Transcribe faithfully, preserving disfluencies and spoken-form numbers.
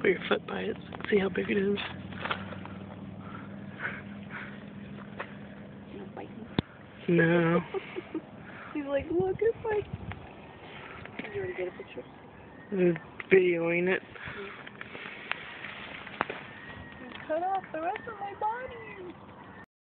Put your foot by it. See how big it is. You don't bite me. No. He's like, look at my... Did you already get a picture? I'm videoing it. You cut off the rest of my body.